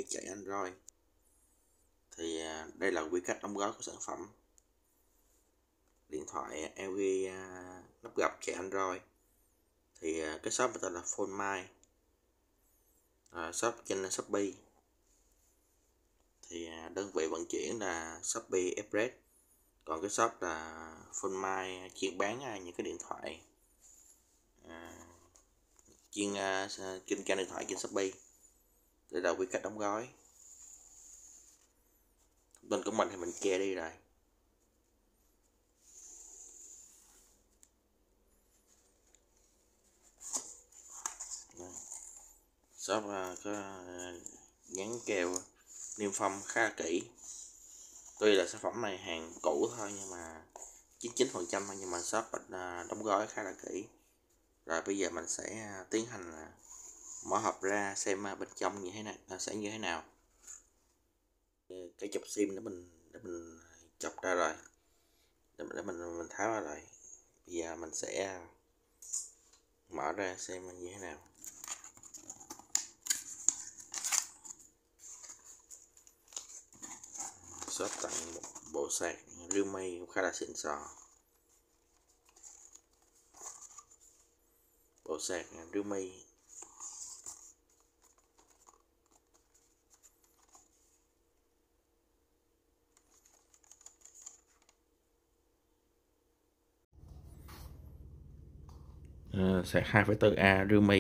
chạy Android. Thì đây là quy cách đóng gói của sản phẩm điện thoại LG nắp gập chạy Android. Thì cái shop tên là PhoneMy, shop trên Shopee. Thì đơn vị vận chuyển là Shopee Express, còn cái shop là PhoneMy chuyên bán những cái điện thoại chuyên kinh doanh điện thoại trên Shopee. Đây là quy cách đóng gói. Thông tin của mình thì mình che đi rồi. Shop có gắn keo niêm phong khá là kỹ. Tuy là sản phẩm này hàng cũ thôi nhưng mà 99% thôi, nhưng mà shop đóng gói khá là kỹ. Rồi bây giờ mình sẽ tiến hành mở hộp ra xem bên trong như thế này sẽ như thế nào. Cái chụp sim để mình chọc ra rồi, để mình tháo ra rồi. Bây giờ mình sẽ mở ra xem như thế nào. Shop tặng một bộ sạc Realme khá là xịn sò. Bộ sạc Realme sạc 2,4A Realme.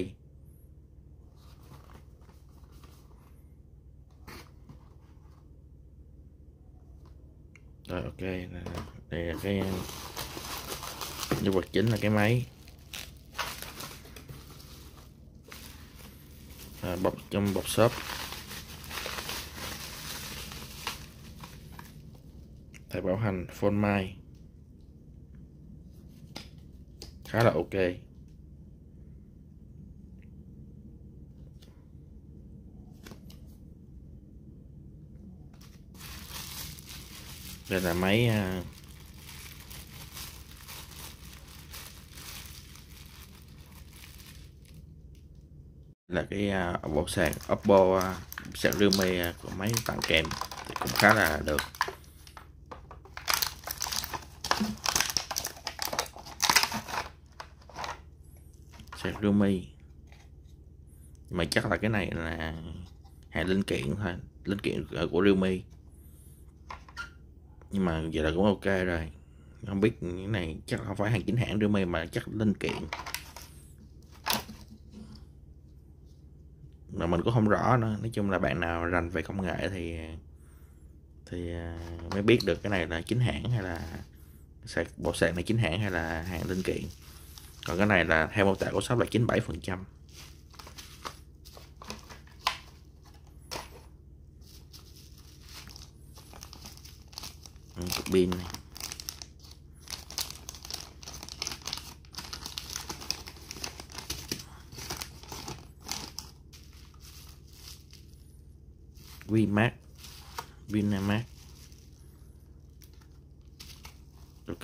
Rồi ok, đây là cái nhân vật chính là cái máy. Bọc trong bọc xốp. Thẻ bảo hành PhoneMy khá là ok. Đây là máy là cái bộ sạc Oppo sạc Realme của máy tặng kèm thì cũng khá là được. Sạc Realme, nhưng mà chắc là cái này là hàng linh kiện thôi, linh kiện của Realme, nhưng mà giờ là cũng ok rồi. Không biết cái này chắc không phải hàng chính hãng Realme mà chắc linh kiện, mà mình cũng không rõ nữa. Nói chung là bạn nào rành về công nghệ thì mới biết được cái này là chính hãng hay là bộ sạc này chính hãng hay là hàng linh kiện. Còn cái này là theo mô tả của shop là 97%. Cục pin này. Vinmax, Vinamax. Ok,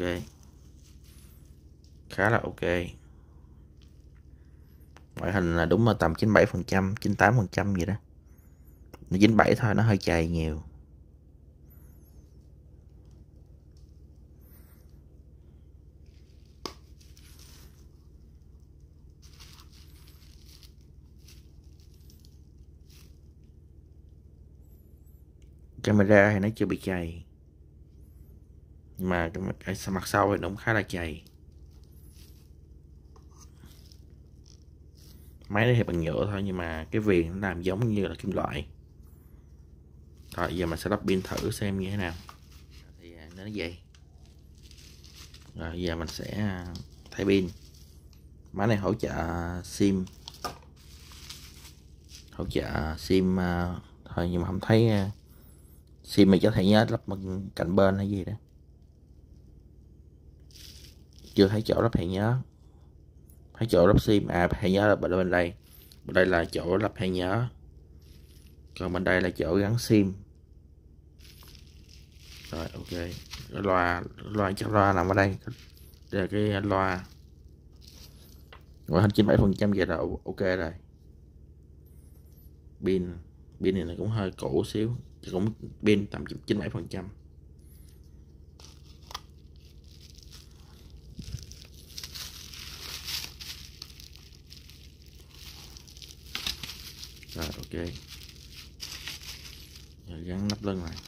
khá là ok. Ngoại hình là đúng là tầm 97%, 98% gì đó. Nó 97 thôi, nó hơi chày nhiều. Camera thì nó chưa bị chày, mà cái mặt sau thì nó cũng khá là chày. Máy này thì bằng nhựa thôi, nhưng mà cái viền nó làm giống như là kim loại. Rồi giờ mình sẽ lắp pin thử xem như thế nào. Thì nó vậy. Rồi giờ mình sẽ thay pin. Máy này hỗ trợ sim, thôi, nhưng mà không thấy sim này có thể nhớ lắp cạnh bên hay gì đó. Chưa thấy chỗ lắp thẻ nhớ. Thấy chỗ lắp sim, thẻ nhớ là bên đây. Bên đây là chỗ lắp thẻ nhớ, còn bên đây là chỗ gắn sim. Rồi ok. Chắc loa nằm ở đây. Đây là cái loa. Ngoại hình 97% vậy là ok rồi. Pin Pin này cũng hơi cũ xíu, cũng pin tầm 97%. Rồi ok, giờ gắn nắp lưng này.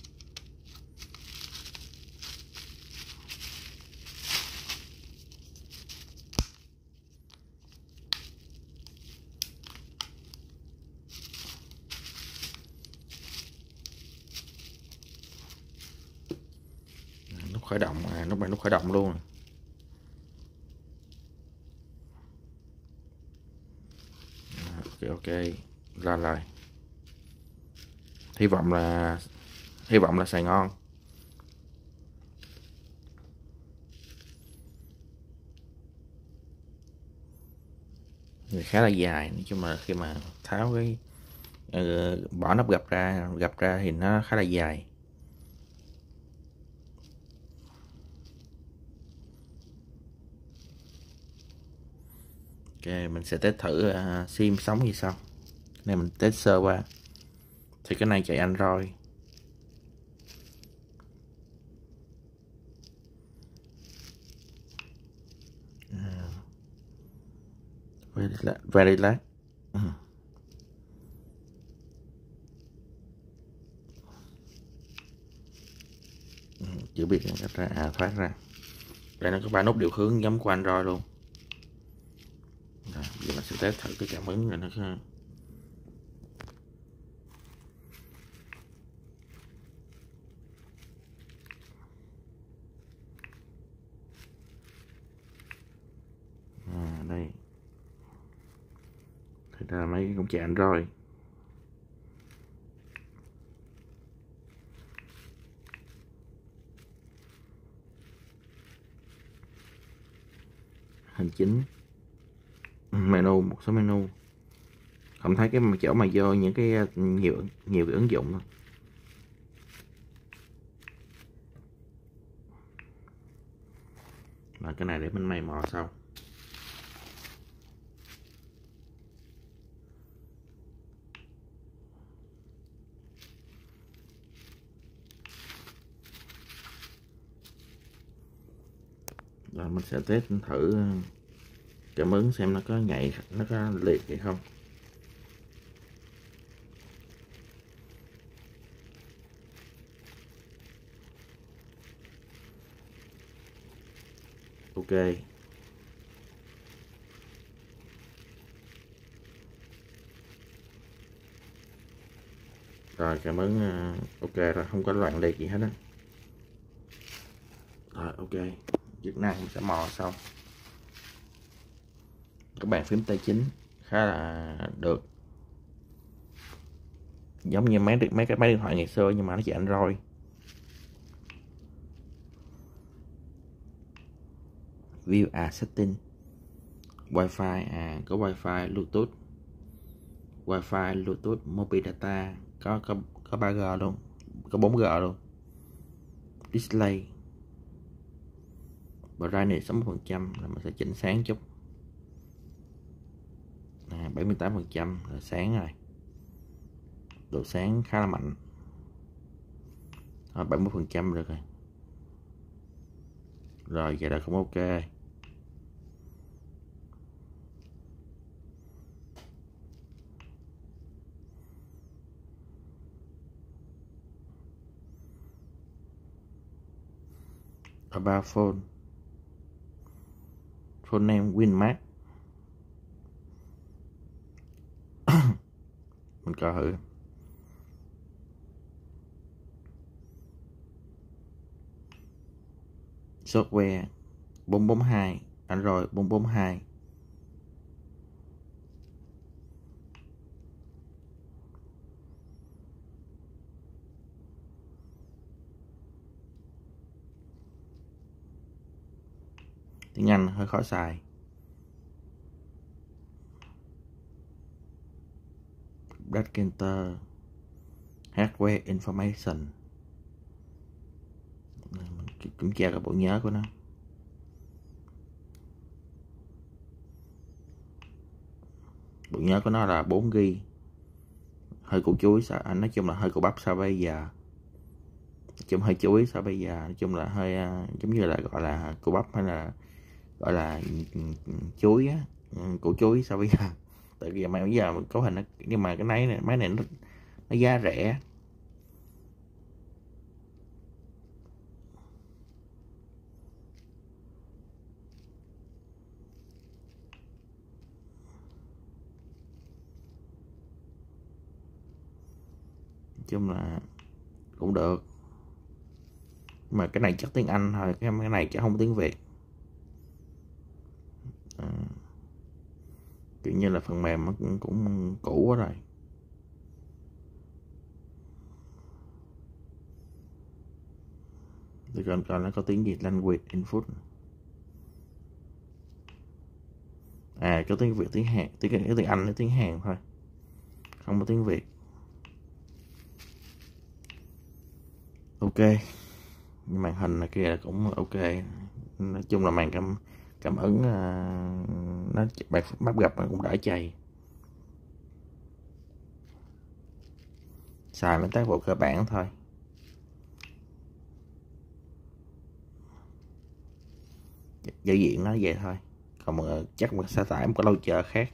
Nút khởi động, nút này nút khởi động luôn. Ok ra rồi. Hy vọng là xài ngon. Khá là dài, nói chung là khi mà tháo cái bỏ nắp gập ra thì nó khá là dài. Ok, mình sẽ test thử sim sống như sau. Này mình test sơ qua thì cái này chạy Android. Very last. Chưa biết cách ra thoát ra. Đây nó có 3 nút điều hướng giống của Android luôn. Rồi, giờ mình sẽ test thử cái cảm ứng này nó có... Đây thì ra mấy cũng chạy Android. Hành chính, menu, một số menu, không thấy cái chỗ mà vô những cái nhiều cái ứng dụng thôi. Và cái này để mình mày mò sau. Rồi mình sẽ test thử cảm ứng xem nó có nhạy, nó có liệt hay không. Ok. Rồi cảm ứng ok rồi, không có loạn liệt gì hết á. Rồi ok, chức năng mình sẽ mò sau. Các bàn phím tay chính khá là được, giống như mấy cái máy điện thoại ngày xưa nhưng mà nó chạy Android. View setting, Wi-Fi, có Wi-Fi, Bluetooth, mobile data, có 3G luôn, có 4G luôn. Display, brightness 60% là mình sẽ chỉnh sáng chút. 78% là sáng rồi, độ sáng khá là mạnh. 70% được rồi. Rồi vậy là cũng ok. About phone name Winmart. Mình coi thử. Software 442, Android 442. Tiếng Anh hơi khó xài. Black Enter, Hardware Information. Mình kiểm tra cái bộ nhớ của nó. Bộ nhớ của nó là 4GB. hơi củ chuối, nói chung là hơi củ bắp so bây giờ, nói chung hơi chuối so bây giờ, nói chung là hơi giống như là gọi là củ bắp hay là gọi là chuối á, củ chuối so bây giờ. Tại vì mà bây giờ cấu hình nó, nhưng mà cái máy này nó giá rẻ. Nói chung là cũng được, mà cái này chắc tiếng Anh thôi, cái này chắc không tiếng Việt. Kiểu như là phần mềm nó cũng cũ quá rồi. Tôi coi nó có tiếng gì, language input, có tiếng Việt, tiếng Hàn, tiếng Anh, tiếng Hàn thôi, không có tiếng Việt. Ok, màn hình này kia cũng ok, nói chung là màn cảm ứng nó bắt gặp nó cũng đỡ chày, xài mấy tác vụ cơ bản thôi. Giao diện nó vậy thôi, còn mà chắc mình sẽ tải một cái launcher khác.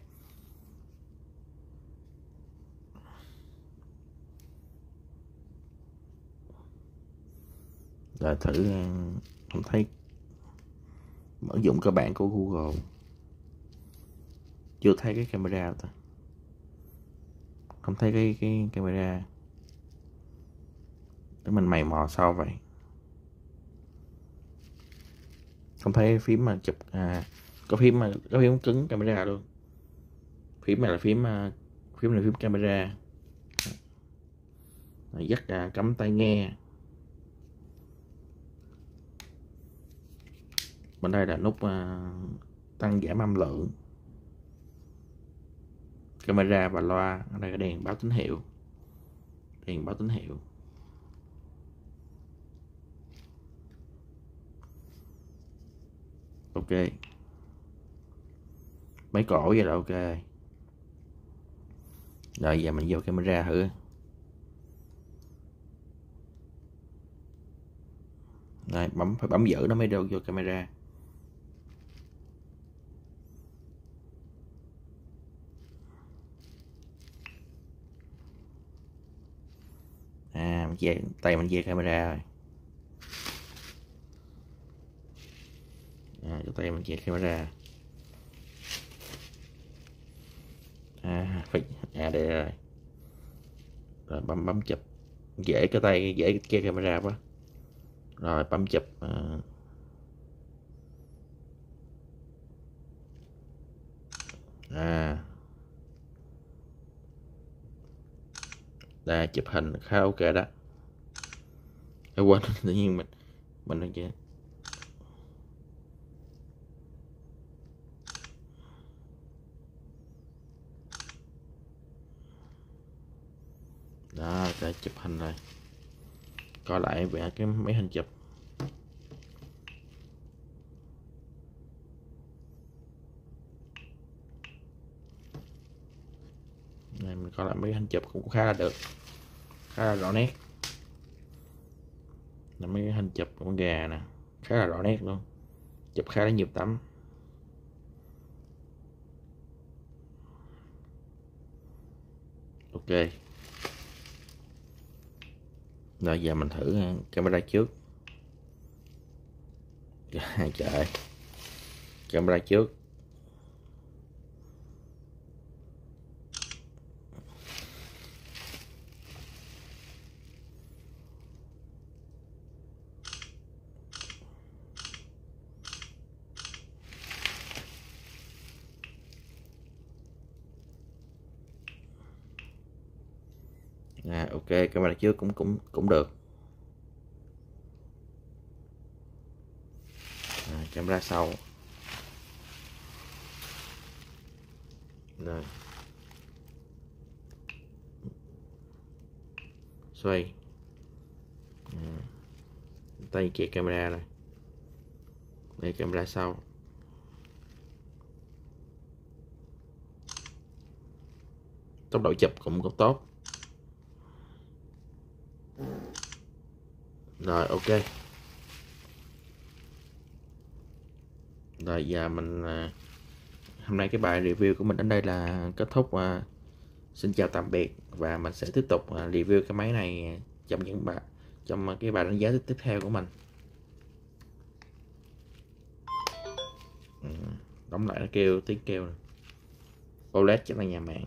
Rồi thử, không thấy ứng dụng cơ bản của Google, chưa thấy cái camera ta, không thấy cái camera, để mình mày mò sau vậy. Không thấy phím mà chụp, có phím cứng camera luôn. Phím này là phím này phím camera. Dắt cắm tai nghe. Bên đây là nút tăng giảm âm lượng, camera và loa. Ở đây là đèn báo tín hiệu, ok. Mấy cổ vậy là ok. Rồi giờ mình vô camera thử. Đây, phải bấm giữ nó mới đâu vô camera. Tay mình về camera rồi. Cái tay mình về camera. Đây rồi. Rồi bấm chụp. Dễ cái tay, dễ che camera quá. Rồi bấm chụp. Đây, chụp hình khá ok đó. Quên, tự nhiên mình đang kia. Đó, đã chụp hình rồi. Coi lại về cái máy hình chụp. Này, mình coi lại mấy hình chụp cũng khá là được, khá là rõ nét. Là mấy cái hình chụp con gà nè, khá là rõ nét luôn, chụp khá là nhiều tấm. Ok. Rồi giờ mình thử camera trước. Trời, camera trước. Ok, camera trước cũng được. Camera sau. Rồi. Xoay. Tay kia camera này. Đây camera sau. Tốc độ chụp cũng tốt. Rồi ok. Rồi giờ mình hôm nay cái bài review của mình đến đây là kết thúc. Xin chào tạm biệt, và mình sẽ tiếp tục review cái máy này trong cái bài đánh giá tiếp theo của mình. Đóng lại nó kêu tiếng kêu này. OLED chắc là nhà mạng.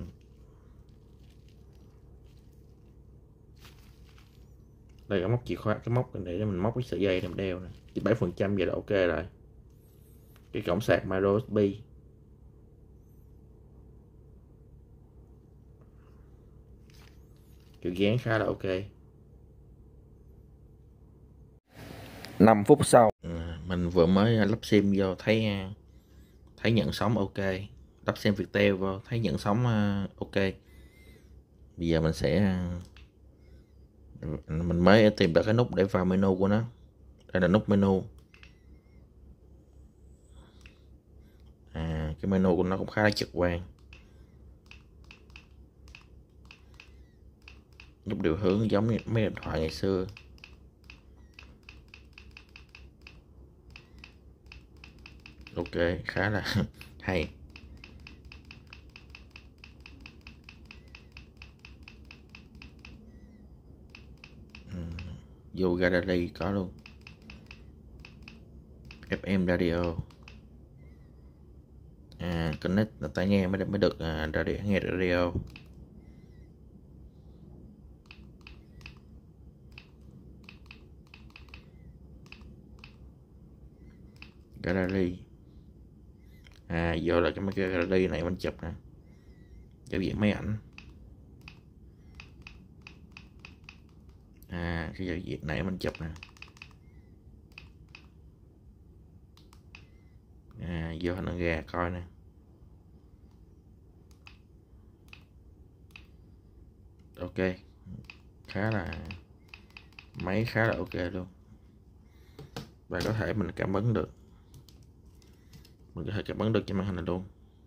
Đây cái móc chìa khóa, cái móc để mình móc cái sợi dây làm đeo nè, 7% vậy là ok rồi. Cái cổng sạc micro USB. Kiểu dáng khá là ok. 5 phút sau mình vừa mới lắp sim vô thấy nhận sóng ok. Lắp sim Viettel vô thấy nhận sóng ok. Bây giờ mình mới tìm được cái nút để vào menu của nó. Đây là nút menu. Cái menu của nó cũng khá là trực quan. Nút điều hướng giống như mấy điện thoại ngày xưa. Ok, khá là hay. Vô gallery có luôn. FM radio. Connect là tai nghe mới được radio, nghe radio. Gallery. Vô là cái gallery này mình chụp nè. Giao diện máy ảnh. Cái giao diện này mình chụp nè. Vô hình gà coi nè. Ok, máy khá là ok luôn. Và có thể mình cảm ứng được. Mình có thể cảm ứng được trên màn hình này luôn.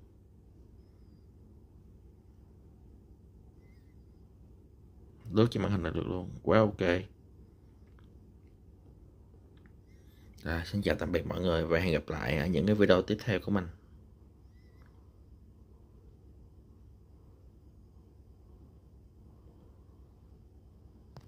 Lướt trên màn hình này được luôn. Quá ok. Xin chào tạm biệt mọi người và hẹn gặp lại ở những cái video tiếp theo của mình.